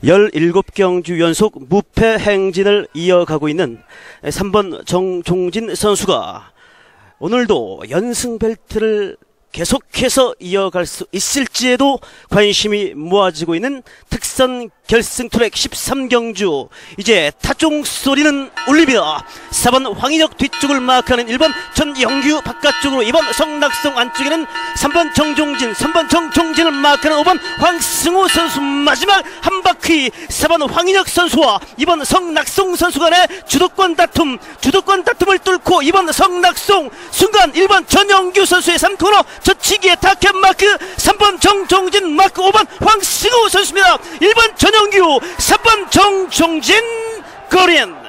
17경주 연속 무패 행진을 이어가고 있는 3번 정종진 선수가 오늘도 연승 벨트를 계속해서 이어갈 수 있을지에도 관심이 모아지고 있는 특선 결승 트랙 13경주. 이제 타종 소리는 울립니다. 4번 황인혁 뒤쪽을 마크하는 1번 전영규 바깥쪽으로, 2번 성낙송 안쪽에는 3번 정종진, 3번 정종진을 마크하는 5번 황승호 선수. 마지막 한 바퀴 4번 황인혁 선수와 2번 성낙송 선수 간의 주도권 다툼을 뚫고 2번 성낙송 순간 1번 전영규 선수의 3코너 저치기의 타켓 마크, 3번 정종진 마크, 5번 황승호 선수입니다. 1번 전영규, 3번 정종진, 거린.